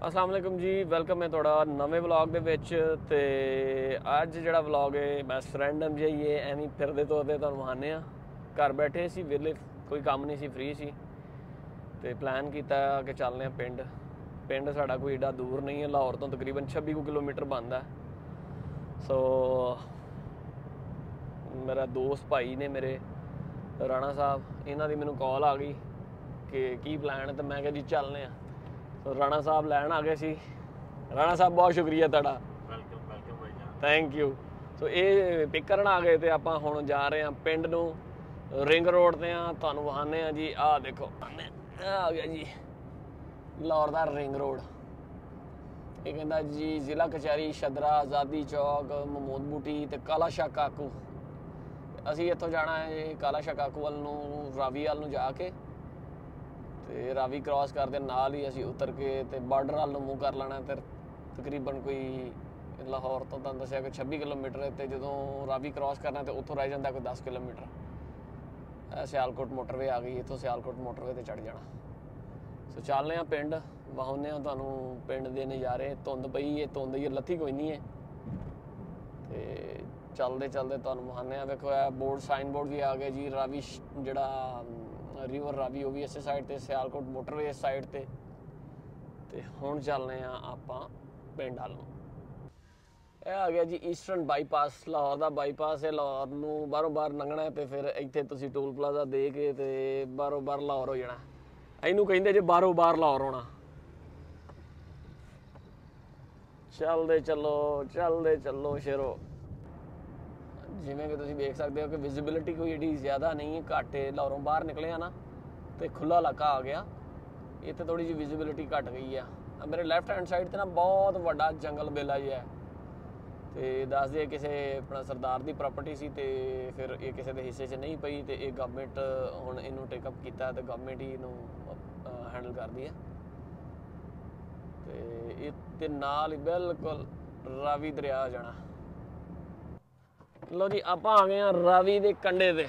अस्सलाम वालेकुम जी, वेलकम है थोड़ा नवे व्लॉग ਦੇ ਵਿੱਚ ਤੇ ਅੱਜ ਜਿਹੜਾ व्लॉग है बस रैंडम ਜਿਹਾ ਹੀ ਹੈ ਐਵੇਂ ਫਿਰਦੇ ਤੋਰਦੇ ਤੁਹਾਨੂੰ ਵਹਾਨੇ ਆ ਘਰ ਬੈਠੇ ਸੀ ਵਿਹਲੇ ਕੋਈ ਕੰਮ ਨਹੀਂ ਸੀ ਫ੍ਰੀ ਸੀ ਤੇ ਪਲਾਨ ਕੀਤਾ ਕਿ ਚੱਲਦੇ ਆ ਪਿੰਡ ਸਾਡਾ ਕੋਈ ਏਡਾ ਦੂਰ ਨਹੀਂ ਹੈ ਲਾਹੌਰ ਤੋਂ ਤਕਰੀਬਨ 26 ਕਿਲੋਮੀਟਰ ਬਣਦਾ ਸੋ ਮੇਰਾ ਦੋਸਤ ਭਾਈ ਨੇ ਮੇਰੇ ਰਾਣਾ ਸਾਹਿਬ ਇਹਨਾਂ ਦੀ ਮੈਨੂੰ ਕਾਲ ਆ ਗਈ ਕਿ ਕੀ ਪਲਾਨ ਹੈ ਤੇ ਮੈਂ ਕਿਹਾ ਜੀ ਚੱਲਦੇ ਆ राणा साहब लैन आ गए सी राणा साहब बहुत शुक्रिया तुहाडा वेलकम भाई जान थैंक यू सो ये पिक करन आ गए थे आपां हुण जा रहे हैं पिंड नूं रिंग रोड ते आ तुहानूं वहाने आ जी आ देखो आ गया जी लाहौर दा रिंग रोड ये कहंदा जी जिला कचहरी शदरा आज़ादी चौक महमूद बूटी ते काला शाह काकू असीं इत्थों जाना है काला शाह काकू वाल नूं रावी वाल नूं जाके ਤੇ ਰਾਵੀ ਕ੍ਰਾਸ ਕਰਦੇ ਨਾਲ ਹੀ ਅਸੀਂ ਉਤਰ ਕੇ ਤੇ ਬਾਰਡਰ ਵੱਲ ਨੂੰ ਮੂਵ ਕਰ ਲੈਣਾ ਤੇ ਤਕਰੀਬਨ ਕੋਈ ਲਾਹੌਰ ਤੋਂ ਤੁਹਾਨੂੰ ਦੱਸਿਆ ਕਿ 26 ਕਿਲੋਮੀਟਰ ਤੇ ਜਦੋਂ ਰਾਵੀ ਕ੍ਰਾਸ ਕਰਨਾ ਤੇ ਉੱਥੋਂ ਰਹਿ ਜਾਂਦਾ ਕੋਈ 10 ਕਿਲੋਮੀਟਰ ਸਿਆਲਕੋਟ ਮੋਟਰਵੇ ਆ ਗਈ ਇੱਥੋਂ ਸਿਆਲਕੋਟ ਮੋਟਰਵੇ ਤੇ ਚੜ ਜਾਣਾ ਸੋ ਚੱਲਦੇ ਆ ਪਿੰਡ ਵਹਾਉਂਦੇ ਆ ਤੁਹਾਨੂੰ ਪਿੰਡ ਦੇ ਨਜ਼ਾਰੇ ਧੁੰਦ ਪਈ ਹੈ ਧੁੰਦ ਹੀ ਲੱਥੀ ਕੋਈ ਨਹੀਂ ਹੈ ਤੇ ਚੱਲਦੇ ਤੁਹਾਨੂੰ ਵਹਾਉਂਦੇ ਆ ਵੇਖੋ ਇਹ ਬੋਰਡ ਸਾਈਨ ਬੋਰਡ ਵੀ ਆ ਗਿਆ ਜੀ ਰਾਵੀ ਜਿਹੜਾ रिवर रावी वो भी इस साइड ते सियालकोट मोटरवे इस साइड ते हुण चलने आपां पिंड वाल नूं ਇਹ आ गया जी ईस्टर्न बाईपास लाहौर ਦਾ ਬਾਈਪਾਸ है लाहौर ਨੂੰ ਬਾਹਰੋਂ ਬਾਹਰ ਲੰਘਣਾ ਤੇ ਫਿਰ ਇੱਥੇ ਤੁਸੀਂ ਟੋਲ ਪਲਾਜ਼ਾ ਦੇ ਕੇ ਤੇ ਬਾਹਰੋਂ ਬਾਹਰ ਲਾਹੌਰ ਹੋ ਜਾਣਾ ਇਹਨੂੰ ਕਹਿੰਦੇ ਜੇ ਬਾਹਰੋਂ ਬਾਹਰ ਲਾਹੌਰ ਹੋਣਾ ਚੱਲਦੇ ਚੱਲੋ ਸ਼ੇਰੋ ਜਿਵੇਂ ਕਿ ਤੁਸੀਂ ਦੇਖ ਸਕਦੇ ਹੋ ਕਿ ਵਿਜ਼ਿਬਿਲਿਟੀ ਕੋਈ ਏਡੀ ਜ਼ਿਆਦਾ ਨਹੀਂ ਹੈ ਘੱਟ ਹੈ ਲਾਹੌਰੋਂ ਬਾਹਰ ਨਿਕਲੇ ਆ ਨਾ ਤੇ ਖੁੱਲਾ ਇਲਾਕਾ ਆ ਗਿਆ ਇੱਥੇ ਥੋੜੀ ਜਿਹੀ ਵਿਜ਼ਿਬਿਲਿਟੀ ਘੱਟ ਗਈ ਆ ਮੇਰੇ ਲੈਫਟ ਹੈਂਡ ਸਾਈਡ ਤੇ ਨਾ ਬਹੁਤ ਵੱਡਾ ਜੰਗਲ ਬੇਲਾ ਜਿਹਾ ਹੈ ਤੇ ਦੱਸਦੇ ਕਿਸੇ ਆਪਣਾ ਸਰਦਾਰ ਦੀ ਪ੍ਰਾਪਰਟੀ ਸੀ ਤੇ ਫਿਰ ਇਹ ਕਿਸੇ ਦੇ ਹਿੱਸੇ 'ਚ ਨਹੀਂ ਪਈ ਤੇ ਇਹ ਗਵਰਨਮੈਂਟ ਹੁਣ ਇਹਨੂੰ ਟੇਕ ਅਪ ਕੀਤਾ ਤੇ ਗਵਰਨਮੈਂਟ ਹੀ ਇਹਨੂੰ ਹੈਂਡਲ ਕਰਦੀ ਹੈ ਤੇ ਇਹ ਤੇ ਨਾਲ ਹੀ ਬਿਲਕੁਲ ਰਾਵੀ ਦਰਿਆ ਜਾਣਾ लो जी आप आ गए हैं रावी के कंढे ते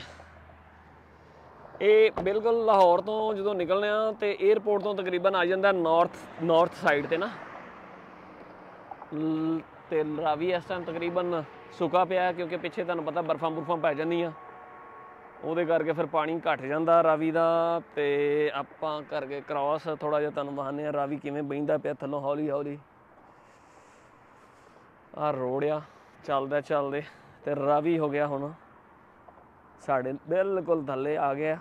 ये बिल्कुल लाहौर तो जो निकलने तो एयरपोर्ट तो तकरीबन आ जाता नॉर्थ साइड ते ना ते रावी इस टाइम तकरीबन सुका पिया क्योंकि पिछे तुहानूं पता बर्फां बुरफां पै जांदियां ਉਹਦੇ ਕਰਕੇ ਫਿਰ ਪਾਣੀ ਘਟ ਜਾਂਦਾ ਰਾਵੀ ਦਾ ਤੇ ਆਪਾਂ ਕਰਕੇ ਕ੍ਰਾਸ ਥੋੜਾ ਜਿਹਾ ਤੁਹਾਨੂੰ ਵਹਾਨੇ ਆ ਰਾਵੀ ਕਿਵੇਂ ਬਹਿੰਦਾ ਪਿਆ ਥੱਲੋਂ ਹੌਲੀ ਆ ਰੋਡ ਆ ਚੱਲਦੇ ਤੇ ਰਾਵੀ ਹੋ ਗਿਆ ਹੁਣ ਸਾਡੇ ਬਿਲਕੁਲ ਥੱਲੇ ਆ ਗਿਆ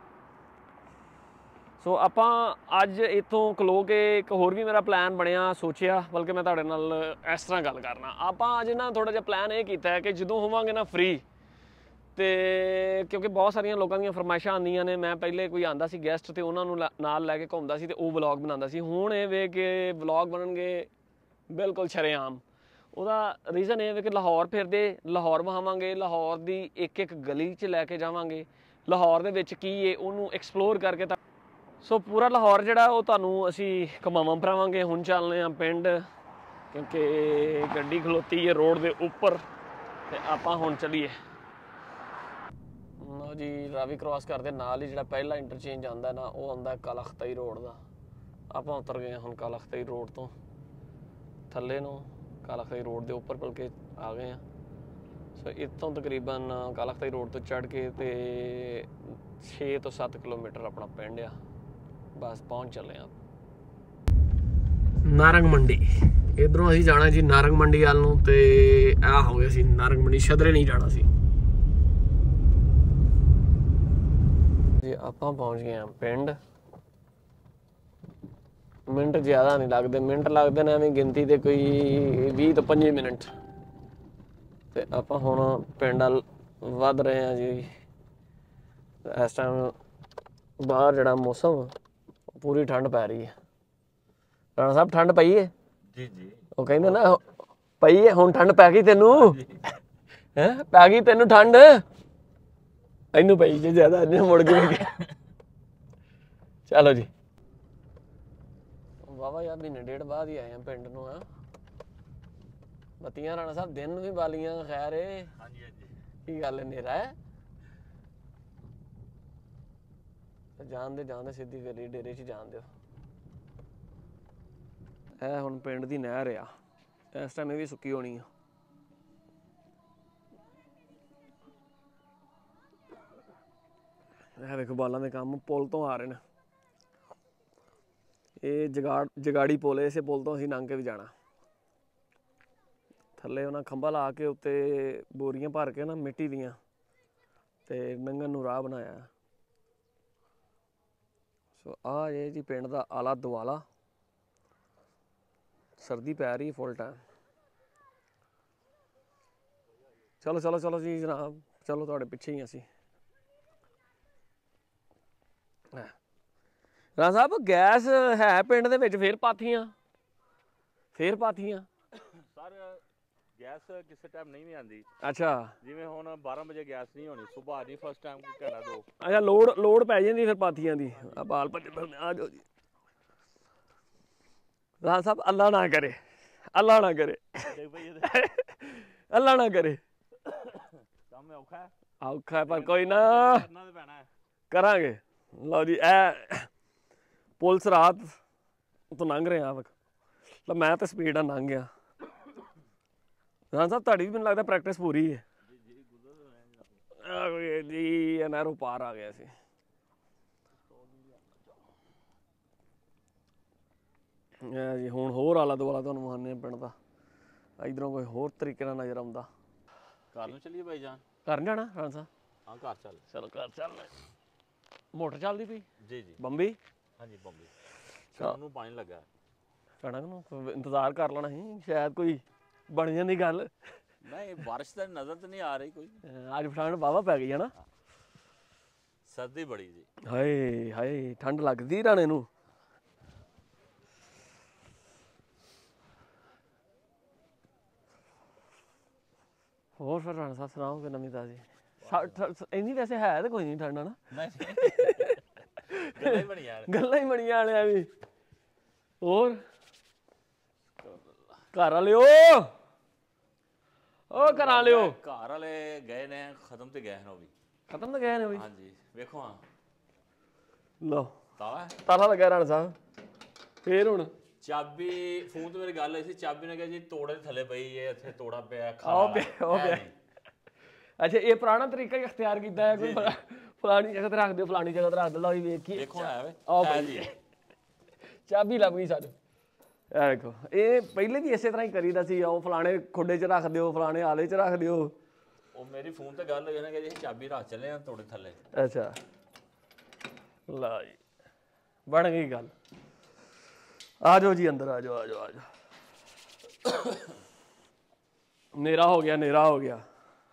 ਸੋ ਆਪਾਂ ਅੱਜ ਇੱਥੋਂ ਖਲੋ ਕੇ ਇੱਕ ਹੋਰ ਵੀ ਮੇਰਾ ਪਲਾਨ ਬਣਿਆ ਸੋਚਿਆ ਬਲਕਿ ਮੈਂ ਤੁਹਾਡੇ ਨਾਲ ਇਸ ਤਰ੍ਹਾਂ ਗੱਲ ਕਰਨਾ ਆਪਾਂ ਅੱਜ ਨਾ ਥੋੜਾ ਜਿਹਾ ਪਲਾਨ ਇਹ ਕੀਤਾ ਹੈ ਕਿ ਜਦੋਂ ਹੋਵਾਂਗੇ ਨਾ ਫ੍ਰੀ ਤੇ ਕਿਉਂਕਿ ਬਹੁਤ ਸਾਰੀਆਂ ਲੋਕਾਂ ਦੀਆਂ ਫਰਮਾਇਸ਼ਾਂ ਆਉਂਦੀਆਂ ਨੇ ਮੈਂ ਪਹਿਲੇ ਕੋਈ ਆਉਂਦਾ ਸੀ ਗੈਸਟ ਤੇ ਉਹਨਾਂ ਨੂੰ ਨਾਲ ਲੈ ਕੇ ਘੁੰਮਦਾ ਸੀ ਤੇ ਉਹ ਵਲੌਗ ਬਣਾਉਂਦਾ ਸੀ ਹੁਣ ਇਹ ਵੇ ਕਿ ਵਲੌਗ ਬਣਨਗੇ ਬਿਲਕੁਲ ਸ਼ਰੇਆਮ ਉਹਦਾ ਰੀਜ਼ਨ ਇਹ ਹੈ ਕਿ ਲਾਹੌਰ ਫਿਰਦੇ ਲਾਹੌਰ ਵਹਾਵਾਂਗੇ ਲਾਹੌਰ ਦੀ ਇੱਕ ਗਲੀ 'ਚ ਲੈ ਕੇ ਜਾਵਾਂਗੇ ਲਾਹੌਰ ਦੇ ਵਿੱਚ ਕੀ ਹੈ ਉਹਨੂੰ ਐਕਸਪਲੋਰ ਕਰਕੇ ਤਾਂ ਸੋ ਪੂਰਾ ਲਾਹੌਰ ਜਿਹੜਾ ਉਹ ਤੁਹਾਨੂੰ ਅਸੀਂ ਘੁਮਾਵਾਂ ਫਿਰਾਵਾਂਗੇ ਹੁਣ ਚੱਲਦੇ ਹਾਂ ਪਿੰਡ ਕਿਉਂਕਿ ਗੱਡੀ ਖਲੋਤੀ ਹੈ ਰੋਡ ਦੇ ਉੱਪਰ ਤੇ ਆਪਾਂ ਹੁਣ ਚੱਲੀਏ ਲਓ ਜੀ ਰਾਵੀ ਕ੍ਰਾਸ ਕਰਦੇ ਨਾਲ ਹੀ ਜਿਹੜਾ ਪਹਿਲਾ ਇੰਟਰਚੇਂਜ ਆਉਂਦਾ ਨਾ ਉਹ ਆਉਂਦਾ ਕਾਲਾ ਖਤਾਈ ਰੋਡ ਦਾ ਆਪਾਂ ਉਤਰ ਗਏ ਹੁਣ ਕਾਲਾ ਖਤਾਈ ਰੋਡ ਤੋਂ ਥੱਲੇ ਨੂੰ ਕਾਲਾ ਖਤਾਈ ਰੋਡ ਦੇ ਉੱਪਰ ਬਲਕਿ ਆ ਗਏ ਆ ਸੋ ਇੱਥੋਂ ਤਕਰੀਬਨ ਕਾਲਾ ਖਤਾਈ ਰੋਡ ਤੋਂ ਚੜ੍ਹ ਕੇ ਤੇ 6 ਤੋਂ 7 ਕਿਲੋਮੀਟਰ ਆਪਣਾ ਪਿੰਡ ਆ ਬਸ ਪਹੁੰਚ ਚੱਲੇ ਆ ਨਾਰੰਗ ਮੰਡੀ ਇਧਰੋਂ ਅਸੀਂ ਜਾਣਾ ਜੀ ਨਾਰੰਗ ਮੰਡੀ ਵੱਲ ਨੂੰ ਤੇ ਆ ਹੋ ਗਿਆ ਸੀ ਨਾਰੰਗ ਮੰਡੀ ਸ਼ਦਰੇ ਨਹੀਂ ਜਾਣਾ ਸੀ ਜੀ ਆਪਾਂ ਪਹੁੰਚ ਗਏ ਆ ਪਿੰਡ ਮਿੰਟ ਜ਼ਿਆਦਾ ਨਹੀਂ ਲੱਗਦੇ ਮਿੰਟ ਲੱਗਦੇ ਨੇ ਐਵੇਂ ਗਿਣਤੀ ਤੇ ਕੋਈ 20 ਤੋਂ 25 ਮਿੰਟ ਤੇ ਆਪਾਂ ਹੁਣ ਪਿੰਡ ਵੱਲ ਵੱਧ ਰਹੇ ਆ ਜੀ ਇਸ ਟਾਈਮ ਬਾਹਰ ਜਿਹੜਾ ਮੌਸਮ ਪੂਰੀ ਠੰਡ ਪੈ ਰਹੀ ਹੈ ਰਾਣਾ ਸਾਹਿਬ ਠੰਡ ਪਈ ਹੈ ਜੀ ਉਹ ਕਹਿੰਦੇ ਨਾ ਪਈ ਹੈ ਹੁਣ ਠੰਡ ਪੈ ਗਈ ਤੈਨੂੰ ਹੈ ਪੈ ਗਈ ਤੈਨੂੰ ਠੰਡ ਇਹਨੂੰ ਪਈ ਜੇ ਜ਼ਿਆਦਾ ਇਹਨੇ ਮੁੜ ਕੇ ਚਲੋ ਜੀ ਵਾਵਾ ਯਾਰ ਮਹੀਨੇ ਡੇਢ ਬਾਅਦ ਹੀ ਆਏ ਆ ਪਿੰਡ ਨੂੰ ਆ ਬੱਤੀਆਂ ਰਾਣਾ ਸਾਹਿਬ ਦਿਨ ਵੀ ਬਾਲੀਆਂ ਖੈਰ ਏ ਹਾਂਜੀ ਕੀ ਗੱਲ ਹਨੇਰਾ ਹੈ ਜਾਣਦੇ ਸਿੱਧੀ ਗਲੀ ਡੇਰੇ 'ਚ ਜਾਣ ਦਿਓ ਇਹ ਹੁਣ ਪਿੰਡ ਦੀ ਨਹਿਰ ਆ, ਇਸ ਟਾਈਮ ਇਹ ਵੀ ਸੁੱਕੀ ਹੋਣੀ ਆ। ਇਹ ਵੇਖੋ ਬਾਲਾਂ ਦੇ ਕੰਮ ਪੁਲ ਤੋਂ ਆ ਰਹੇ ਨੇ। ਇਹ ਜਗਾੜੀ ਪੁਲ, ਇਸੇ ਪੁਲ ਤੋਂ ਅਸੀਂ ਲੰਘ ਕੇ ਵੀ ਜਾਣਾ। ਥੱਲੇ ਉਹਨਾਂ ਖੰਭਾ ਲਾ ਕੇ ਉੱਤੇ ਬੋਰੀਆਂ ਭਰ ਕੇ ਨਾ ਮਿੱਟੀ ਦੀਆਂ ਤੇ ਲੰਘਣ ਨੂੰ ਰਾਹ ਬਣਾਇਆ। ਸੋ ਆ ਇਹ ਜੀ ਪਿੰਡ ਦਾ ਆਲਾ ਦੁਆਲਾ। ਸਰਦੀ ਪੈ ਰਹੀ ਫੁੱਲ ਟਾਈਮ। ਚਲੋ ਚਲੋ ਚਲੋ ਜੀ ਜਨਾਬ, ਚਲੋ ਤੁਹਾਡੇ ਪਿੱਛੇ ਹੀ ਅਸੀਂ। ਰਾਣਾ ਸਾਹਿਬ ਗੈਸ ਹੈ ਪਿੰਡ ਦੇ ਵਿੱਚ, ਫੇਰ ਪਾਥੀਆਂ ਸਰ ਗੈਸ ਕਿਸੇ ਟਾਈਮ ਨਹੀਂ ਵੀ ਆਉਂਦੀ। ਅੱਛਾ, ਜਿਵੇਂ ਹੁਣ 12 ਵਜੇ ਗੈਸ ਨਹੀਂ ਹੋਣੀ, ਸੁਬਾਹ ਆ ਜੀ ਫਸਟ ਟਾਈਮ ਘੰਟਾ ਦੋ। ਅੱਛਾ, ਲੋੜ ਪੈ ਜਾਂਦੀ ਫਿਰ ਪਾਥੀਆਂ ਦੀ। ਆ ਬਾਲ ਭੱਜੇ ਫਿਰਦੇ, ਆ ਜਾਓ ਜੀ। ਰਾਣਾ ਸਾਹਿਬ ਅੱਲਾ ਨਾ ਕਰੇ, ਅੱਲਾ ਨਾ ਕਰੇ, ਅੱਲਾ ਨਾ ਕਰੇ। ਕੰਮ ਔਖਾ ਔਖਾ ਪਰ ਕੋਈ ਨਾ ਕਰਨਾ ਤੇ ਪੈਣਾ ਕਰਾਂਗੇ। ਲਓ ਜੀ, ਇਹ ਪੁਲਿਸ ਰਾਤ ਤੋਂ ਲੰਘ ਰਹੇ ਆ। ਮੈਂ ਤਾਂ ਸਪੀਡ ਨਾਲ ਲੰਘ ਗਿਆ। ਰਾਣਾ ਸਾਹਿਬ ਤੁਹਾਡੀ ਵੀ ਮੈਨੂੰ ਲੱਗਦਾ ਪ੍ਰੈਕਟਿਸ ਪੂਰੀ ਹੈ ਜੀ। ਨਹਿਰੋਂ ਪਾਰ ਆ ਗਿਆ ਸੀ। ਜੀ ਹੁਣ ਹੋਰ ਆਲਾ ਦੁਆਲਾ ਤੁਹਾਨੂੰ ਵਿਖਾਉਂਦੇ ਪਿੰਡ ਦਾ। ਇੱਧਰੋਂ ਕੋਈ ਹੋਰ ਤਰੀਕੇ ਨਾਲ ਨਜ਼ਰ ਆਉਂਦਾ। ਘਰ ਨੂੰ ਚੱਲੀਏ ਭਾਈ ਜਾਨ, ਘਰ ਨੂੰ ਜਾਣਾ ਰਾਣਾ ਸਾਹਿਬ? ਹਾਂ ਘਰ ਚੱਲ। ਚਲੋ ਘਰ ਚੱਲਣਾ। ਮੋਟਰ ਚੱਲਦੀ ਪਈ ਜੀ ਜੀ। ਬੰਬੀ? ਹਾਂਜੀ ਬੰਬੀ। ਕਣਕ ਨੂੰ ਪਾਣੀ ਲੱਗਾ। ਕਣਕ ਨੂੰ ਇੰਤਜ਼ਾਰ ਕਰ ਲੈਣਾ ਸੀ, ਸ਼ਾਇਦ ਕੋਈ ਬਣ ਜਾਂਦੀ ਗੱਲ। ਨਹੀਂ ਬਾਰਿਸ਼ ਤਾਂ ਨਜ਼ਰ ਤਾਂ ਨਹੀਂ ਆ ਰਹੀ ਕੋਈ। ਅੱਜ ਪਠਾਨ ਵਾਹਵਾ ਪੈ ਗਈ ਹੈ ਨਾ। ਸਰਦੀ ਬੜੀ ਜੀ। ਹਾਏ ਹਾਏ ਠੰਡ ਲੱਗਦੀ ਰਾਣੇ ਨੂੰ। ਹੋਰ ਫਿਰ ਰਾਣਾ ਸਾਹਿਬ ਸੁਣਾਓ ਕੋਈ ਨਵੀਂ ਤਾਜ਼ੀ? ਇੰਨੀ ਵੈਸੇ ਹੈ ਤਾਂ ਕੋਈ ਨਹੀਂ ਠੰਡ ਨਾ। ਗੱਲਾਂ ਹੀ ਬਣੀਆਂ ਵਾਲਿਆਂ ਵੀ। ਹੋਰ ਘਰ ਵਾਲਿਓ, ਉਹ ਘਰ ਵਾਲਿਓ, ਘਰ ਵਾਲੇ ਗਏ ਨੇ, ਖਤਮ ਤੇ ਗਏ ਨੇ ਉਹ ਵੀ। ਖਤਮ ਤਾਂ ਗਏ ਨੇ ਵੀ? ਹਾਂਜੀ ਵੇਖੋ ਹਾਂ। ਲਓ ਤਾਲਾ ਤਾਲਾ ਲੱਗਾ ਰਾਣਾ ਸਾਹਿਬ। ਫੇਰ ਹੁਣ ਚਾਬੀ, ਫੋਨ ਤੇ ਮੇਰੀ ਗੱਲ ਹੋਈ ਸੀ, ਚਾਬੀ ਨੇ ਕਿਹਾ ਜੀ ਤੋੜੇ ਦੇ ਥੱਲੇ ਪਈ ਹੈ, ਇੱਥੇ ਤੋੜਾ ਪਿਆ। ਅੱਛਾ, ਇਹ ਪੁਰਾਣਾ ਤਰੀਕਾ ਹੀ ਅਖਤਿਆਰ ਕੀਤਾ ਹੈ ਕੋਈ? ਫਲਾਣੀ ਜਗ੍ਹਾ ਤੇ ਰੱਖ ਦਿਓ, ਫਲਾਣੀ ਜਗ੍ਹਾ ਤੇ ਰੱਖ ਦਿਓ। ਲਓ ਜੀ ਵੇਖੀਏ, ਦੇਖੋ ਹੈ ਵੇ ਚਾਬੀ ਲੱਭ ਗਈ ਸਾਡੇ। ਇਹ ਵੇਖੋ, ਇਹ ਪਹਿਲੇ ਵੀ ਇਸੇ ਤਰ੍ਹਾਂ ਹੀ ਕਰੀਦਾ ਸੀ। ਉਹ ਫਲਾਣੇ ਖੁੱਡੇ 'ਚ ਰੱਖ ਦਿਓ, ਫਲਾਣੇ ਆਲੇ 'ਚ ਰੱਖ ਦਿਓ। ਉਹ ਮੇਰੀ ਫੋਨ ਤੇ ਗੱਲ ਹੋਈ ਨਾ ਕਿ ਜੀ ਚਾਬੀ ਰੱਖ ਚੱਲੇ ਆ ਤੋੜੇ ਥੱਲੇ। ਅੱਛਾ ਲਓ ਜੀ, ਬਣ ਗਈ ਗੱਲ। ਆ ਜਾਓ ਜੀ ਅੰਦਰ, ਆ ਜਾਓ ਆ ਜਾਓ ਆ ਜਾਓ। ਹਨੇਰਾ ਹੋ ਗਿਆ, ਹਨੇਰਾ ਹੋ ਗਿਆ।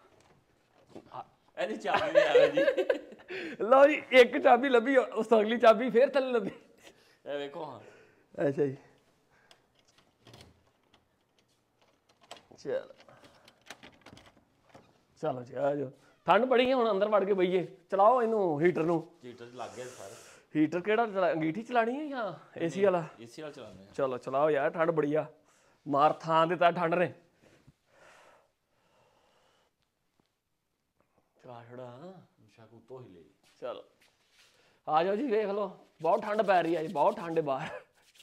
ਇਹਦੀ ਚਾਬੀ ਵੀ ਆਵੇ ਜੀ। ਲਓ ਜੀ, ਇੱਕ ਚਾਬੀ ਲੱਭੀ, ਉਸ ਤੋਂ ਅਗਲੀ ਚਾਬੀ ਫੇਰ ਥੱਲੇ ਲੱਭੀ। ਇਹ ਵੇਖੋ ਹਾਂ। ਅੱਛਾ ਜੀ, ਚਲੋ ਚਲੋ ਜੀ ਆ ਜਾਓ। ਠੰਡ ਬੜੀ ਹੈ, ਹੁਣ ਅੰਦਰ ਵੜ ਕੇ ਬਈਏ। ਚਲਾਓ ਇਹਨੂੰ, ਹੀਟਰ ਨੂੰ। ਹੀਟਰ ਲੱਗ ਗਿਆ ਸਾਰੇ। ਹੀਟਰ ਕਿਹੜਾ ਅੰਗੀਠੀ ਚਲਾਣੀ ਹੈ ਜਾਂ ਏਸੀ ਵਾਲਾ? ਏਸੀ ਵਾਲਾ ਚਲਾਉਂਦੇ ਆ। ਚਲੋ ਚਲਾਓ ਯਾਰ, ਠੰਡ ਬੜੀ ਆ। ਮਾਰ ਥਾਂ ਦੇ ਤਾਂ ਠੰਡ ਨੇ। ਚਲਾ ਛੜਾ ਸ਼ਾਕ ਉਤੋਂ ਹੀ ਲਈ। ਚਲੋ ਆ ਜਾਓ ਜੀ, ਵੇਖ ਲਓ ਬਹੁਤ ਠੰਡ ਪੈ ਰਹੀ ਹੈ ਜੀ, ਬਹੁਤ ਠੰਡ ਹੈ ਬਾਹਰ।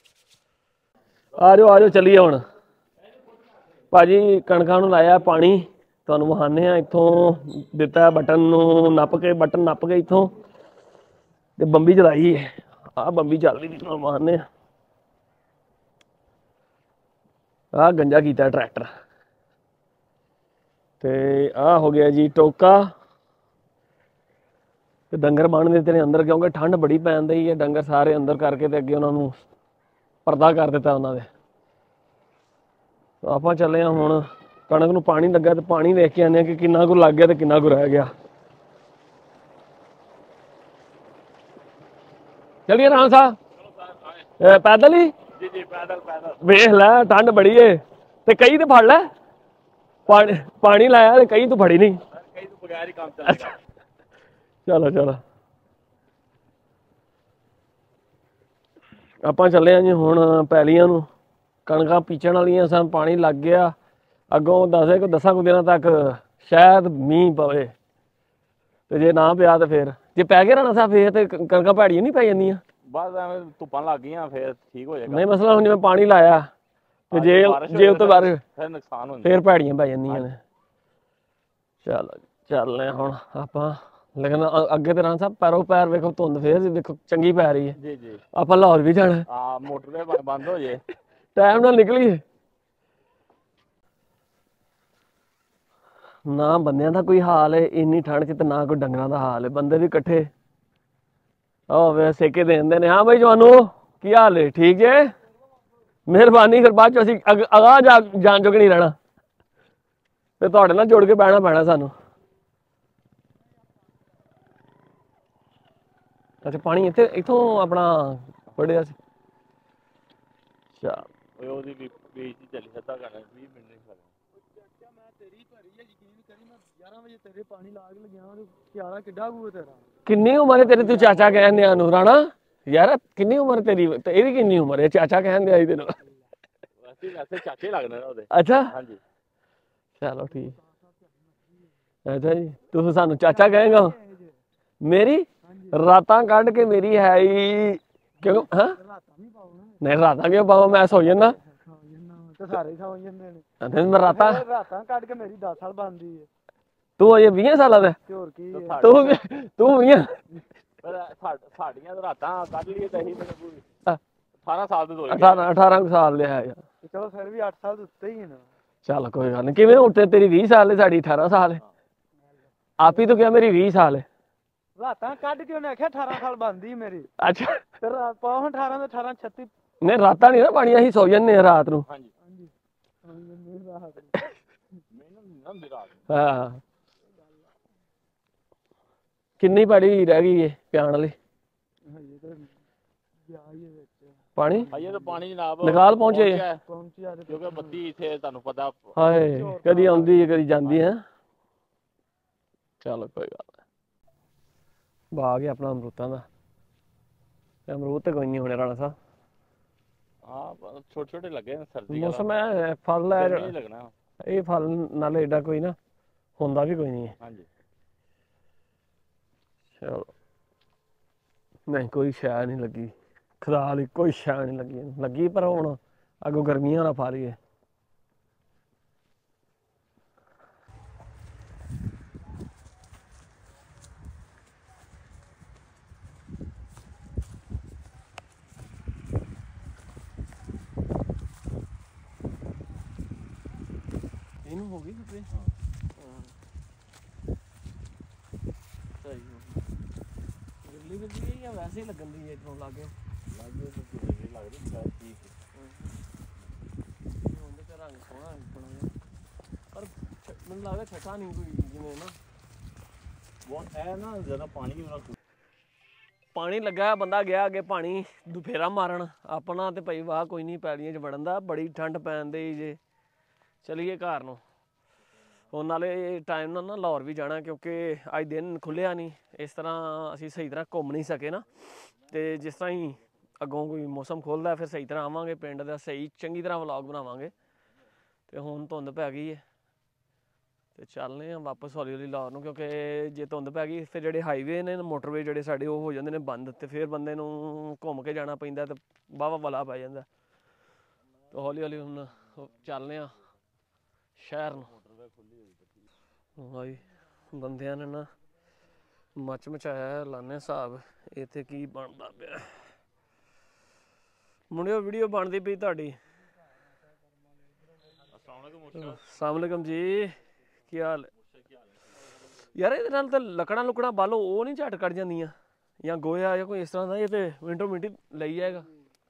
ਆ ਜਾਓ ਚੱਲੀਏ ਹੁਣ। ਭਾਜੀ ਕਣਕਾਂ ਨੂੰ ਲਾਇਆ ਪਾਣੀ, ਤੁਹਾਨੂੰ ਵਿਖਾਉਂਦੇ ਹਾਂ। ਇੱਥੋਂ ਦਿੱਤਾ ਬਟਨ ਨੂੰ ਨੱਪ ਕੇ, ਬਟਨ ਨੱਪ ਕੇ ਇੱਥੋਂ ਤੇ ਬੰਬੀ ਚਲਾਈ ਹੈ। ਆਹ ਬੰਬੀ ਚੱਲਦੀ ਵੀ ਤੁਹਾਨੂੰ ਵਿਖਾਉਂਦੇ ਹਾਂ। ਆਹ ਗੰਜਾ ਕੀਤਾ ਟਰੈਕਟਰ ਤੇ ਆਹ ਹੋ ਗਿਆ ਜੀ ਟੋਕਾ। ਤੇ ਡੰਗਰ ਬੰਨ ਦਿੱਤੇ ਨੇ ਅੰਦਰ, ਕਿਉਂਕਿ ਠੰਡ ਬੜੀ ਪੈਣ ਦਈ ਹੈ। ਡੰਗਰ ਸਾਰੇ ਅੰਦਰ ਕਰਕੇ ਤੇ ਅੱਗੇ ਉਹਨਾਂ ਨੂੰ ਪਰਦਾ ਕਰ ਦਿੱਤਾ ਉਹਨਾਂ ਦੇ। ਆਪਾਂ ਚੱਲੇ ਹਾਂ ਹੁਣ, ਕਣਕ ਨੂੰ ਪਾਣੀ ਲੱਗਾ ਤੇ ਪਾਣੀ ਵੇਖ ਕੇ ਆਉਂਦੇ ਹਾਂ ਕਿ ਕਿੰਨਾ ਕੁ ਲੱਗ ਗਿਆ ਤੇ ਕਿੰਨਾ ਕੁ ਰਹਿ ਗਿਆ। ਚਲੀਏ ਰਾਣਾ ਸਾਹਿਬ? ਪੈਦਲ ਹੀ? ਜੀ ਜੀ ਪੈਦਲ ਪੈਦਲ। ਵੇਖ ਲੈ ਠੰਡ ਬੜੀ ਏ ਤੇ ਕਈ ਤੇ ਫੜ ਲੈ। ਪਾਣੀ ਲਾਇਆ ਤੇ ਕਈ ਤੂੰ ਫੜੀ ਨਹੀਂ। ਕਈ ਤੋਂ ਬਗੈਰ ਹੀ ਕੰਮ ਚੱਲੇਗਾ। ਚਲੋ ਚਲੋ ਆਪਾਂ ਚੱਲੇ ਹਾਂ ਜੀ ਹੁਣ ਪੈਲੀਆਂ ਨੂੰ। ਕਣਕਾਂ ਪੀਚਣ ਵਾਲੀਆਂ ਸਨ, ਪਾਣੀ ਲੱਗ ਗਿਆ। ਅੱਗੋਂ 10 ਕੁ ਦਿਨਾਂ ਤੱਕ ਸ਼ਾਇਦ ਮੀਂਹ ਪਵੇ ਤੇ ਜੇ ਨਾ ਪਿਆ ਤੇ ਫਿਰ, ਜੇ ਪੈ ਗਿਆ ਰਾਣਾ ਸਾਹਿਬ ਫੇਰ ਤੇ ਕਣਕਾਂ ਭੈੜੀਆਂ ਨਹੀਂ ਪੈ ਜਾਂਦੀਆਂ। ਬਸ ਐਵੇਂ ਧੁੱਪਾਂ ਲੱਗ ਗਈਆਂ, ਫਿਰ ਠੀਕ ਹੋ ਜਾਏਗਾ। ਨਹੀਂ ਮਸਲਾ ਹੁਣ ਜਿਵੇਂ ਪਾਣੀ ਲਾਇਆ ਤੇ ਜੇ ਉਹ ਤੋਂ ਬਾਅਦ ਫਿਰ ਨੁਕਸਾਨ ਹੁੰਦਾ ਫੇਰ ਭੈੜੀਆਂ ਪੈ ਜਾਂਦੀਆਂ ਨੇ। ਚਲੋ ਚੱਲਨੇ ਹੁਣ ਆਪਾਂ, ਲੇਕਿਨ ਅੱਗੇ ਤੇ ਰਾਣਾ ਸਾਹਿਬ ਪੈਰੋਂ ਪੈਰ ਵੇਖੋ, ਧੁੰਦ ਫੇਰ ਵੇਖੋ ਚੰਗੀ ਪੈ ਰਹੀ ਹੈ। ਜੀ ਜੀ ਆਪਾਂ ਲਾਹੌਰ ਵੀ ਜਾਣਾ, ਹਾਂ ਮੋਟਰ ਬੰਦ ਹੋ ਜੇ ਟਾਈਮ ਨਾਲ ਨਿਕਲੀਏ। ਨਾ ਬੰਦਿਆਂ ਦਾ ਕੋਈ ਹਾਲ ਹੈ ਇੰਨੀ ਠੰਡ 'ਚ, ਤੇ ਨਾ ਕੋਈ ਡੰਗਰਾਂ ਦਾ ਹਾਲ ਹੈ। ਬੰਦੇ ਵੀ ਇਕੱਠੇ ਵੇ ਸੇਕੇ ਦੇ ਦਿੰਦੇ ਨੇ। ਹਾਂ ਬਾਈ ਤੁਹਾਨੂੰ ਕੀ ਹਾਲ ਹੈ? ਠੀਕ ਜੇ? ਮਿਹਰਬਾਨੀ। ਫਿਰ ਬਾਅਦ 'ਚ ਅਸੀਂ ਅਗਾਂਹ ਜਾਣ ਜੋਗੇ ਨਹੀਂ ਰਹਿਣਾ, ਤੇ ਤੁਹਾਡੇ ਨਾਲ ਜੁੜ ਕੇ ਬਹਿਣਾ ਪੈਣਾ ਸਾਨੂੰ। ਅੱਛਾ ਪਾਣੀ ਇੱਥੋਂ ਆਪਣਾ ਫੜਿਆ ਸੀ। ਚੱਲ ਉਹਦੀ ਵੀ ਚੱਲੀ ਅੱਧਾ ਘੰਟਾ 20 ਮਿੰਟ ਨਹੀਂ ਲੱਗਣਾ। ਮੈਂ ਤੇਰੀ ਭਰੀ ਹੈ, ਯਕੀਨ ਕਰੀ, ਮੈਂ 11 ਵਜੇ ਤੇਰੇ ਪਾਣੀ ਲਾ ਕੇ ਲੱਗਿਆ, ਕਿਆਰਾ ਕਿੱਡਾ ਕੂ ਤੇਰਾ। ਕਿੰਨੀ ਉਮਰ ਹੈ ਤੇਰੀ? ਤੂੰ ਚਾਚਾ ਕਹਿੰਦੇ ਆ ਨੂੰ ਰਾਣਾ ਯਾਰ, ਕਿੰਨੀ ਉਮਰ ਤੇਰੀ? ਤੇ ਇਹਦੀ ਕਿੰਨੀ ਉਮਰ ਹੈ? ਚਾਚਾ ਕਹਿੰਦੇ ਆਈ ਤੈਨੂੰ। ਵੈਸੇ ਚਾਚੇ ਲੱਗਦੇ ਨੇ ਉਹਦੇ। ਅੱਛਾ ਹਾਂਜੀ ਚਲੋ ਠੀਕ। ਅੱਛਾ ਜੀ, ਤੂੰ ਸਾਨੂੰ ਚਾਚਾ ਕਹੇਗਾ? ਮੇਰੀ ਰਾਤਾਂ ਕੱਢ ਕੇ ਮੇਰੀ ਹੈ ਹੀ ਕਿਉਂ? ਹਾਂ ਨਹੀਂ ਰਾਤਾਂ ਕਿਉਂ ਪਾਵਾਂ, ਮੈਂ ਸੌ ਜਾਂਦਾ। ਸਾਰੇ ਸੌ ਜਾਂਦੇ ਨੇ। ਮੈਂ ਰਾਤਾਂ ਕੱਢ ਕੇ ਮੇਰੀ 10 ਸਾਲ ਬਣਦੀ ਹੈ। ਤੂੰ ਅਜੇ 20 ਸਾਲਾਂ ਦਾ? ਤੇ ਹੋਰ ਕੀ ਤੂੰ 20? ਸਾਡੀਆਂ ਰਾਤਾਂ ਕੱਢ ਲਈਏ ਤਾਂ ਅਸੀਂ 18 ਸਾਲ ਦੇ ਦੋ 18 ਸਾਲ ਦੇ ਹੈ ਯਾਰ। ਚਲੋ ਫਿਰ ਵੀ 8 ਸਾਲ ਦੇ ਉੱਤੇ ਹੀ ਹੈ ਨਾ। ਚੱਲ ਕੋਈ ਗੱਲ ਨਹੀਂ। ਕਿਵੇਂ ਉੱਤੇ ਤੇਰੀ 20 ਸਾਲ ਹੈ, ਸਾਡੀ 18 ਸਾਲ ਹੈ। ਆਪ ਹੀ ਤੂੰ ਕਿਹਾ ਮੇਰੀ 20 ਸਾਲ ਹੈ। ਰਾਤਾਂ ਕੱਢ ਕੇ ਉਹਨੇ ਆਖਿਆ 18 ਸਾਲ ਬਣਦੀ ਮੇਰੀ। ਅੱਛਾ ਫਿਰ ਪਾਉ 18 ਤੋਂ 18 36। ਨਹੀਂ ਰਾਤਾਂ ਨਹੀਂ ਨਾ ਪਾਣੀ, ਅਸੀਂ ਸੌ ਜਾਂਦੇ ਹਾਂ ਰਾਤ ਨੂੰ। ਹਾਂਜੀ ਹਾਂ ਕਿੰਨੀ ਪਾਣੀ ਰਹਿ ਗਈ ਹੈ ਪਿਆਣ ਵਾਲੀ? ਪਾਣੀ ਅਜੇ ਤਾਂ ਪਾਣੀ ਜਨਾਬ ਨਿਕਾਲ ਪਹੁੰਚੇ ਕਿਉਂਕਿ ਬੱਤੀ ਇੱਥੇ ਤੁਹਾਨੂੰ ਪਤਾ ਹਾਏ ਕਦੀ ਆਉਂਦੀ ਹੈ ਕਦੀ ਜਾਂਦੀ ਹੈ। ਚਲੋ ਕੋਈ ਗੱਲ ਨਹੀਂ। ਬਾਗ ਹੈ ਆਪਣਾ ਅਮਰੂਤਾਂ ਦਾ, ਅਮਰੂਦ ਤੇ ਕੋਈ ਨਹੀਂ ਹੋਣੇ ਰਾਣਾ ਸਾਹਿਬ। ਹਾਂ ਛੋਟੇ ਛੋਟੇ ਲੱਗੇ ਨੇ, ਸਰਦੀ ਮੌਸਮ ਹੈ, ਫਲ ਹੈ ਲੱਗਣਾ ਇਹ ਫਲ ਨਾਲ ਏਡਾ ਕੋਈ ਨਾ ਹੁੰਦਾ ਵੀ ਕੋਈ ਨਹੀਂ ਹੈ। ਹਾਂਜੀ ਚਲੋ ਨਹੀਂ ਕੋਈ ਸ਼ੈ ਨਹੀਂ ਲੱਗੀ, ਖੁਦਾ ਦੀ ਕੋਈ ਸ਼ੈ ਨਹੀਂ ਲੱਗੀ ਪਰ ਹੁਣ ਅੱਗੋਂ ਗਰਮੀਆਂ ਨਾ ਪਾ ਰਹੀ ਹੈ। ਇਹਨੂੰ ਹੋ ਗਈ ਸਪਰੇ? ਸਹੀ ਗਿਰਲੀ ਗਿਰਲੀ ਹੈ ਜਾਂ ਵੈਸੇ ਹੀ ਲੱਗਣ ਦੀ ਹੈ ਇੱਥੋਂ ਲਾਗੇ? ਲੱਗਦੀ ਠੀਕ ਉਹਦੇ ਤੇ ਰੰਗ ਸੋਹਣਾ ਬਣਾ, ਪਰ ਮੈਨੂੰ ਲੱਗਦਾ ਛੱਟਾ ਨਹੀਂ ਕੋਈ ਜਿਵੇਂ ਨਾ ਬਹੁਤ ਹੈ ਨਾ ਜ਼ਿਆਦਾ ਪਾਣੀ ਉਹਨਾਂ ਪਾਣੀ ਲੱਗਾ ਬੰਦਾ ਗਿਆ ਅੱਗੇ ਪਾਣੀ ਦੁਫੇਰਾ ਮਾਰਨ ਆਪਣਾ ਤੇ ਭਾਈ ਵਾਹ ਕੋਈ ਨਹੀਂ ਪੈਲੀਆਂ 'ਚ ਵੜਨ ਦਾ, ਬੜੀ ਠੰਡ ਪੈਣ ਦੇ ਜੇ। ਚਲੀਏ ਘਰ ਨੂੰ ਹੁਣ, ਨਾਲੇ ਟਾਈਮ ਨਾਲ ਨਾ ਲਾਹੌਰ ਵੀ ਜਾਣਾ ਕਿਉਂਕਿ ਅੱਜ ਦਿਨ ਖੁੱਲ੍ਹਿਆ ਨਹੀਂ, ਇਸ ਤਰ੍ਹਾਂ ਅਸੀਂ ਸਹੀ ਤਰ੍ਹਾਂ ਘੁੰਮ ਨਹੀਂ ਸਕੇ ਨਾ। ਅਤੇ ਜਿਸ ਤਰ੍ਹਾਂ ਹੀ ਅੱਗੋਂ ਕੋਈ ਮੌਸਮ ਖੁੱਲ੍ਹਦਾ ਫਿਰ ਸਹੀ ਤਰ੍ਹਾਂ ਆਵਾਂਗੇ ਪਿੰਡ ਦਾ, ਸਹੀ ਚੰਗੀ ਤਰ੍ਹਾਂ ਵਲੌਗ ਬਣਾਵਾਂਗੇ। ਅਤੇ ਹੁਣ ਧੁੰਦ ਪੈ ਗਈ ਹੈ ਅਤੇ ਚੱਲਦੇ ਹਾਂ ਵਾਪਸ ਹੌਲੀ ਹੌਲੀ ਲਾਹੌਰ ਨੂੰ, ਕਿਉਂਕਿ ਜੇ ਧੁੰਦ ਪੈ ਗਈ ਫਿਰ ਜਿਹੜੇ ਹਾਈਵੇ ਨੇ ਮੋਟਰਵੇ ਜਿਹੜੇ ਸਾਡੇ ਉਹ ਹੋ ਜਾਂਦੇ ਨੇ ਬੰਦ, ਅਤੇ ਫਿਰ ਬੰਦੇ ਨੂੰ ਘੁੰਮ ਕੇ ਜਾਣਾ ਪੈਂਦਾ ਅਤੇ ਵਾਹਵਾ ਵਲਾ ਪੈ ਜਾਂਦਾ। ਅਤੇ ਹੌਲੀ ਹੌਲੀ ਹੁਣ ਚੱਲਦੇ ਹਾਂ ਸ਼ਹਿਰ ਨੂੰ। ਭਾਈ ਬੰਦਿਆਂ ਨੇ ਨਾ ਮੱਚ ਮਚਾਇਆ, ਲਾਉਂਦੇ ਹਿਸਾਬ ਇੱਥੇ ਕੀ ਬਣਦਾ ਪਿਆ। ਮੁੰਡਿਓ ਵੀਡੀਓ ਬਣਦੀ ਪਈ ਤੁਹਾਡੀ। ਅਸਲਾਮੁਅਲੈਕਮ ਜੀ, ਕੀ ਹਾਲ? ਯਾਰ ਇਹਦੇ ਨਾਲ ਤਾਂ ਲੱਕੜਾਂ ਲੁਕੜਾਂ ਬਾਲੋ ਉਹ ਨਹੀਂ ਝੱਟ ਕੱਢ ਜਾਂਦੀਆਂ, ਜਾਂ ਗੋਇਆ ਜਾਂ ਕੋਈ ਇਸ ਤਰ੍ਹਾਂ ਦਾ, ਇਹ ਤੇ ਮਿੰਟੋ ਮਿੰਟ ਹੀ ਲਈ ਜਾਏਗਾ।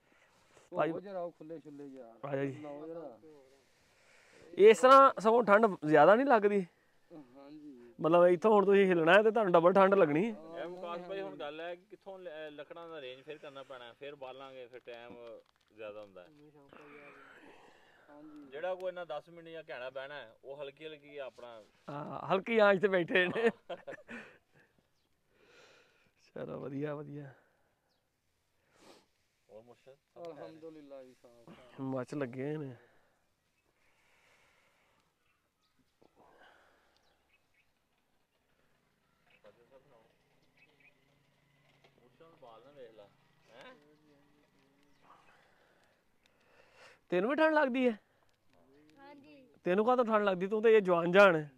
ਇਸ ਤਰ੍ਹਾਂ ਸਗੋਂ ਠੰਡ ਜ਼ਿਆਦਾ ਨਹੀਂ ਲੱਗਦੀ, ਮਤਲਬ ਇੱਥੋਂ ਹੁਣ ਤੁਸੀਂ ਹਿੱਲਣਾ ਹੈ ਤੇ ਤੁਹਾਨੂੰ ਡਬਲ ਠੰਡ ਲੱਗਣੀ। ਇਹ ਮੁਕਾਸ਼ ਭਾਈ ਹੁਣ ਗੱਲ ਹੈ ਕਿ ਕਿੱਥੋਂ ਲੱਕੜਾਂ ਦਾ ਅਰੇਂਜ ਫਿਰ ਕਰਨਾ ਪੈਣਾ, ਫਿਰ ਬਾਲਾਂਗੇ, ਫਿਰ ਟਾਈਮ ਜ਼ਿਆਦਾ ਹੁੰਦਾ ਹੈ। ਜਿਹੜਾ ਕੋਈ ਨਾ 10 ਮਿੰਟ ਜਾਂ ਘੈਣਾ ਬਹਿਣਾ ਉਹ ਹਲਕੀ ਹਲਕੀ ਆਪਣਾ ਹਲਕੀ ਆਂਚ ਤੇ ਬੈਠੇ ਨੇ। ਚਲੋ ਵਧੀਆ ਵਧੀਆ, ਅਲਹਮਦੁਲਿਲਾ ਮੱਚ ਲੱਗੇ ਨੇ। ਤੈਨੂੰ ਵੀ ਠੰਡ ਲੱਗਦੀ ਹੈ? ਹਾਂਜੀ ਤੈਨੂੰ ਕਾਹਤੋਂ ਠੰਡ ਲੱਗਦੀ? ਤੂੰ ਤੇ ਇਹ ਜਵਾਨ ਜਾਨ ਹੈ।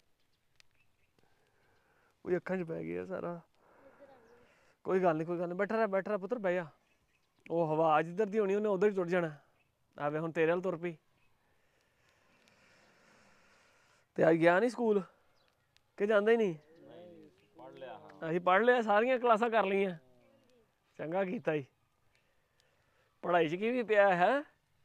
ਕੋਈ ਅੱਖਾਂ 'ਚ ਪੈ ਗਿਆ ਸਾਰਾ। ਕੋਈ ਗੱਲ ਨਹੀਂ, ਕੋਈ ਗੱਲ ਨਹੀਂ, ਬੈਠਾ ਰਹਿ ਪੁੱਤਰ, ਬਹਿ ਜਾ। ਉਹ ਹਵਾ ਜਿੱਧਰ ਦੀ ਹੋਣੀ ਉਹਨੇ ਉਧਰ ਹੀ ਟੁੱਟ ਜਾਣਾ। ਆਵੇ ਹੁਣ ਤੇਰੇ ਵੱਲ ਤੁਰ ਪਈ। ਤੇ ਅੱਜ ਗਿਆ ਨਹੀਂ ਸਕੂਲ ਕਿ ਜਾਂਦਾ ਹੀ ਨਹੀਂ? ਪੜ ਲਿਆ ਅਸੀਂ ਪੜ੍ਹ ਲਿਆ, ਸਾਰੀਆਂ ਕਲਾਸਾਂ ਕਰ ਲਈਆਂ। ਚੰਗਾ ਕੀਤਾ ਜੀ। ਪੜ੍ਹਾਈ 'ਚ ਕੀ ਵੀ ਪਿਆ ਹੈ?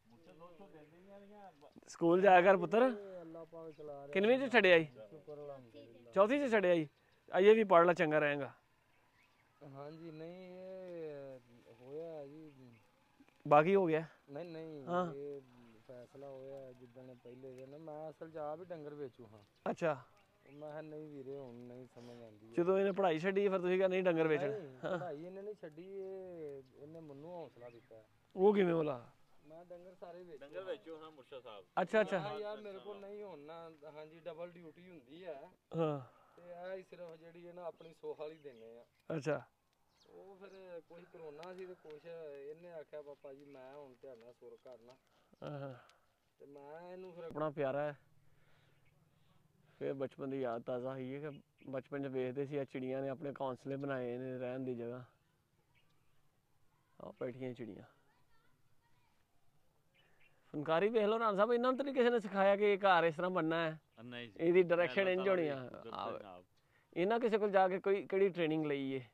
ਸਕੂਲ ਜਾਇਆ ਕਰ ਪੁੱਤਰ। ਕਿੰਨਵੀਂ 'ਚ ਛੱਡਿਆ ਜੀ? ਚੌਥੀ 'ਚ ਛੱਡਿਆ ਜੀ। ਅਜੇ ਵੀ ਪੜ੍ਹ ਲੈ, ਚੰਗਾ ਰਹੇਗਾ। ਹਾਂਜੀ ਨਹੀਂ ਇਹ ਹੋਇਆ ਜੀ, ਬਾਕੀ ਹੋ ਗਿਆ? ਨਹੀਂ ਹਾਂ। ਇਹ ਫੈਸਲਾ ਹੋਇਆ ਜਿੱਦਣ ਪਹਿਲੇ ਦਿਨ। ਮੈਂ ਅਸਲ 'ਚ ਆਪ ਹੀ ਡੰਗਰ ਵੇਚੂ ਹਾਂ। ਅੱਛਾ। ਮੈਂ ਕਿਹਾ ਨਹੀਂ ਵੀਰੇ ਹੁਣ ਨਹੀਂ ਸਮਝ ਆਉਂਦੀ। ਜਦੋਂ ਇਹਨੇ ਪੜ੍ਹਾਈ ਛੱਡੀ ਫਿਰ ਤੁਸੀਂ ਕਹਿੰਦੇ ਨਹੀਂ ਡੰਗਰ ਵੇਚਣਾ? ਪੜ੍ਹਾਈ ਇਹਨੇ ਨਹੀਂ ਛੱਡੀ, ਇਹਨੇ ਮੈਨੂੰ ਹੌਸਲਾ ਦਿੱਤਾ। ਉਹ ਕਿਵੇਂ ਬੋਲਾ? ਮੈਂ ਡੰਗਰ ਸਾਰੇ ਵੇਚ ਡੰਗਰ ਵੇਚੋ ਹਾਂ ਮੁਰਸ਼ਦ ਸਾਹਿਬ। ਅੱਛਾ ਅੱਛਾ। ਯਾਰ ਮੇਰੇ ਕੋਲ ਨਹੀਂ ਹੋਣਾ। ਹਾਂਜੀ ਡਬਲ ਡਿਊਟੀ ਹੁੰਦੀ ਹੈ ਹਾਂ। ਤੇ ਇਹ ਸਿਰਫ ਜਿਹੜੀ ਹੈ ਨਾ ਆਪਣੀ ਸੋਖ ਵਾਲੀ ਦਿੰਦੇ ਆ। ਅੱਛਾ। ਉਹ ਫਿਰ ਕੁਝ ਕਰੋਨਾ ਸੀ ਤੇ ਕੁਝ ਇਹਨੇ ਆਖਿਆ ਪਾਪਾ ਜੀ ਮੈਂ ਹੁਣ ਧਿਆਨਾ ਸੁਰ ਕਰਨਾ ਹਾਂ। ਤੇ ਮੈਂ ਇਹਨੂੰ ਫਿਰ ਆਪਣਾ ਪਿਆਰਾ ਹੈ। ਫਿਰ ਬਚਪਨ ਦੀ ਯਾਦ ਤਾਜ਼ਾ ਹੋਈ ਹੈ ਕਿ ਬਚਪਨ 'ਚ ਵੇਖਦੇ ਸੀ ਆ ਚਿੜੀਆਂ ਨੇ ਆਪਣੇ ਘੌਂਸਲੇ ਬਣਾਏ ਨੇ ਰਹਿਣ ਦੀ ਜਗ੍ਹਾ। ਆਹ ਬੈਠੀਆਂ ਚਿੜੀਆਂ। ਫਨਕਾਰੀ ਵੇਖ ਲਓ ਰਾਣਾ ਸਾਹਿਬ, ਇਹਨਾਂ ਨੂੰ ਤਾਂ ਨਹੀਂ ਕਿਸੇ ਨੇ ਸਿਖਾਇਆ ਕਿ ਇਹ ਘਰ ਇਸ ਤਰ੍ਹਾਂ ਬਣਨਾ ਹੈ, ਨਹੀਂ ਜੀ, ਇਹਦੀ ਡਾਇਰੈਕਸ਼ਨ ਇੰਝ ਹੋਣੀ ਆ। ਇਹਨਾਂ ਕਿਸੇ ਕੋਲ ਜਾ ਕੇ ਕੋਈ ਕਿਹੜੀ ਟ੍ਰੇਨਿੰਗ ਲਈ ਏ?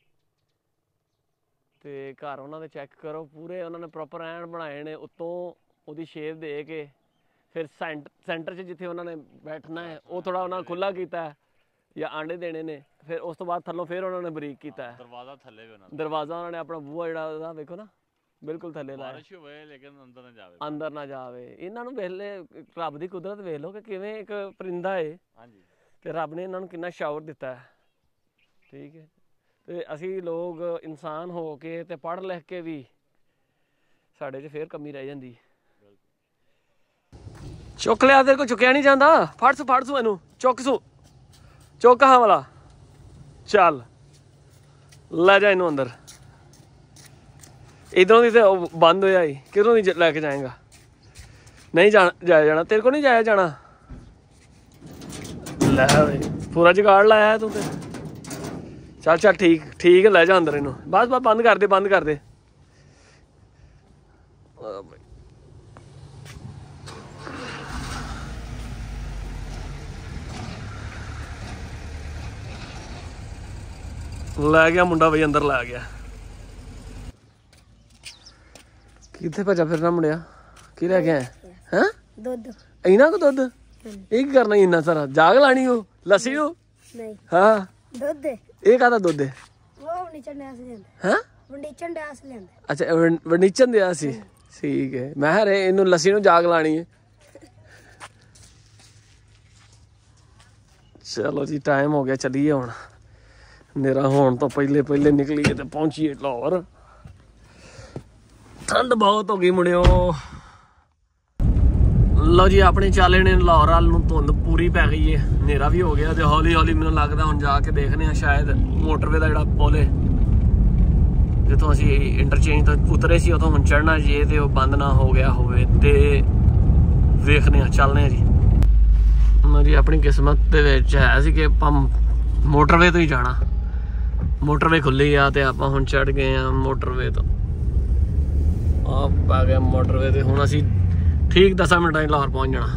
ਤੇ ਘਰ ਉਹਨਾਂ ਦੇ ਚੈੱਕ ਕਰੋ ਪੂਰੇ, ਉਹਨਾਂ ਨੇ ਪ੍ਰੋਪਰ ਐਨ ਬਣਾਏ ਨੇ। ਉੱਤੋਂ ਉਹਦੀ ਸ਼ੇਪ ਦੇ ਕੇ ਫਿਰ ਸੈਂਟਰ 'ਚ ਜਿੱਥੇ ਉਹਨਾਂ ਨੇ ਬੈਠਣਾ ਹੈ ਉਹ ਥੋੜ੍ਹਾ ਉਹਨਾਂ ਨੇ ਖੁੱਲ੍ਹਾ ਕੀਤਾ ਹੈ ਜਾਂ ਆਂਡੇ ਦੇਣੇ ਨੇ। ਫਿਰ ਉਸ ਤੋਂ ਬਾਅਦ ਥੱਲੋਂ ਫਿਰ ਉਹਨਾਂ ਨੇ ਬਰੀਕ ਕੀਤਾ ਹੈ। ਦਰਵਾਜ਼ਾ ਥੱਲੇ ਵੀ ਉਹਨਾਂ ਦਾ। ਦਰਵਾਜ਼ਾ ਉਹਨਾਂ ਨੇ ਆਪਣਾ ਬੂਹਾ ਜਿਹੜਾ ਉਹਦਾ ਵੇਖੋ ਨਾ ਬਿਲਕੁਲ ਥੱਲੇ ਲਾਇਆ। ਬਾਰਿਸ਼ ਹੋਵੇ ਲੇਕਿਨ ਅੰਦਰ ਨਾ ਜਾਵੇ। ਅੰਦਰ ਨਾ ਜਾਵੇ। ਇਹਨਾਂ ਨੂੰ ਵੇਖ ਲੈ, ਰੱਬ ਦੀ ਕੁਦਰਤ ਵੇਖ ਲਓ ਕਿ ਕਿਵੇਂ ਇੱਕ ਪਰਿੰਦਾ ਏ ਹਾਂਜੀ ਤੇ ਰੱਬ ਨੇ ਇਹਨਾਂ ਨੂੰ ਕਿੰਨਾ ਸ਼ਾਵਰ ਦਿੱਤਾ ਹੈ। ਠੀਕ ਹੈ। ਤੇ ਅਸੀਂ ਲੋਕ ਇਨਸਾਨ ਹੋ ਕੇ ਤੇ ਪੜ੍ਹ ਲਿਖ ਕੇ ਵੀ ਸਾਡੇ 'ਚ ਫੇਰ ਕਮੀ ਰਹਿ ਜਾਂਦੀ। ਚੁੱਕ ਲਿਆ, ਤੇਰੇ ਕੋਲ ਚੁੱਕਿਆ ਨਹੀਂ ਜਾਂਦਾ। ਫੜ ਸੂ ਇਹਨੂੰ, ਚੁੱਕ ਹਾਂ ਵਾਲਾ। ਚੱਲ ਲੈ ਜਾ ਇਹਨੂੰ ਅੰਦਰ। ਇੱਧਰੋਂ ਦੀ ਤੇ ਬੰਦ ਹੋਇਆ ਹੀ, ਕਿਧਰੋਂ ਦੀ ਲੈ ਕੇ ਜਾਏਗਾ? ਨਹੀਂ ਜਾਇਆ ਜਾਣਾ ਤੇਰੇ ਕੋਲ, ਨਹੀਂ ਜਾਇਆ ਜਾਣਾ। ਲੈ ਬਈ ਪੂਰਾ ਜੁਗਾੜ ਲਾਇਆ ਤੂੰ ਤੇ। ਚੱਲ ਠੀਕ ਲੈ ਜਾ ਅੰਦਰ ਇਹਨੂੰ। ਬਸ ਬੰਦ ਕਰ ਦੇ। ਲੈ ਗਿਆ ਮੁੰਡਾ ਬਈ, ਅੰਦਰ ਲੈ ਗਿਆ। ਕਿੱਥੇ ਭੱਜਾ ਫਿਰਨਾ ਮੁੰਡਿਆ? ਕੀ ਲੈ ਕੇ ਆਇਆ ਹੈ? ਦੁੱਧ। ਇਹਨਾਂ ਕੋ ਦੁੱਧ? ਇਹ ਕੀ ਕਰਨਾ ਇੰਨਾ ਸਾਰਾ? ਜਾਗ ਲਾਣੀ ਉਹ ਲੱਸੀ ਨੂੰ? ਨਹੀਂ ਹਾਂ ਦੁੱਧ। ਇਹ ਕਾਹਦਾ ਦੁੱਧ ਹੈ? ਉਹ ਵੰਡੀਚਣ ਡਿਆ ਸੀ ਲੈਂਦਾ। ਹਾਂ ਵੰਡੀਚਣ ਡਿਆ ਸੀ ਲੈਂਦਾ। ਅੱਛਾ ਵੰਡੀਚਣ ਦਿਆ ਸੀ। ਠੀਕ ਹੈ। ਮੈਂ ਕਿਹਾ ਰੇ ਇਹਨੂੰ ਲੱਸੀ ਨੂੰ ਜਾਗ ਲਾਣੀ ਹੈ। ਚਲੋ ਜੀ ਟਾਈਮ ਹੋ ਗਿਆ, ਚੱਲੀਏ ਹੁਣ। ਹਨੇਰਾ ਹੋਣ ਤੋਂ ਪਹਿਲੇ ਨਿਕਲੀਏ ਤੇ ਪਹੁੰਚੀਏ ਲਾਹੌਰ। ਠੰਡ ਬਹੁਤ ਹੋ ਗਈ ਮੁੰਡਿਓ। ਲਓ ਜੀ ਆਪਣੇ ਚਾਲੇ ਨੇ ਲਾਹੌਰ ਵੱਲ ਨੂੰ। ਧੁੰਦ ਪੂਰੀ ਪੈ ਗਈ ਹੈ, ਹਨੇਰਾ ਵੀ ਹੋ ਗਿਆ ਤੇ ਹੌਲੀ ਮੈਨੂੰ ਲੱਗਦਾ ਹੁਣ ਜਾ ਕੇ ਦੇਖਦੇ ਹਾਂ ਸ਼ਾਇਦ ਮੋਟਰਵੇ ਦਾ ਜਿਹੜਾ ਪੁਲ ਹੈ ਜਿੱਥੋਂ ਅਸੀਂ ਇੰਟਰਚੇਂਜ ਤੋਂ ਉਤਰੇ ਸੀ ਉੱਥੋਂ ਹੁਣ ਚੜ੍ਹਨਾ ਜੇ ਤੇ ਉਹ ਬੰਦ ਨਾ ਹੋ ਗਿਆ ਹੋਵੇ ਤੇ ਵੇਖਦੇ ਹਾਂ, ਚੱਲਦੇ ਹਾਂ ਜੀ। ਮੇਰੀ ਆਪਣੀ ਕਿਸਮਤ ਦੇ ਵਿੱਚ ਹੈ ਸੀ ਕਿ ਆਪਾਂ ਮੋਟਰਵੇ ਤੋਂ ਹੀ ਜਾਣਾ। ਮੋਟਰਵੇ ਖੁੱਲੀ ਆ ਤੇ ਆਪਾਂ ਹੁਣ ਚੜ੍ਹ ਗਏ ਆ ਮੋਟਰਵੇ ਤੋਂ। ਆ ਗਿਆ ਮੋਟਰਵੇ ਤੇ ਹੁਣ ਅਸੀਂ ਠੀਕ 10 ਮਿੰਟਾਂ 'ਚ ਲਾਹੌਰ ਪਹੁੰਚ ਜਾਣਾ।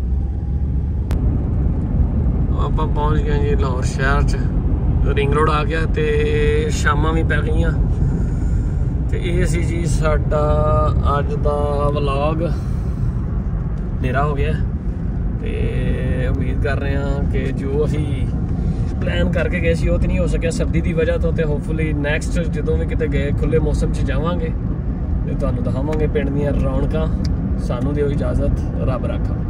ਆਪਾਂ ਪਹੁੰਚ ਗਏ ਜੀ ਲਾਹੌਰ ਸ਼ਹਿਰ 'ਚ। ਰਿੰਗ ਰੋਡ ਆ ਗਿਆ ਤੇ ਸ਼ਾਮਾਂ ਵੀ ਪੈ ਗਈਆਂ ਤੇ ਇਹ ਸੀ ਜੀ ਸਾਡਾ ਅੱਜ ਦਾ ਵਲੌਗ। ਹਨੇਰਾ ਹੋ ਗਿਆ ਤੇ ਉਮੀਦ ਕਰ ਰਹੇ ਹਾਂ ਕਿ ਜੋ ਅਸੀਂ ਪਲਾਨ ਕਰਕੇ ਗਏ ਸੀ ਉਹ ਤੇ ਨਹੀਂ ਹੋ ਸਕਿਆ ਸਰਦੀ ਦੀ ਵਜ੍ਹਾ ਤੋਂ। ਤੇ ਹੋਪਫੁਲੀ ਨੈਕਸਟ ਜਦੋਂ ਵੀ ਕਿਤੇ ਗਏ ਖੁੱਲੇ ਮੌਸਮ 'ਚ ਜਾਵਾਂਗੇ ਤੇ ਤੁਹਾਨੂੰ ਦਿਖਾਵਾਂਗੇ ਪਿੰਡ ਦੀਆਂ ਰੌਣਕਾਂ। ਸਾਨੂੰ ਦਿਓ ਇਜਾਜ਼ਤ, ਰੱਬ ਰਾਖਾ।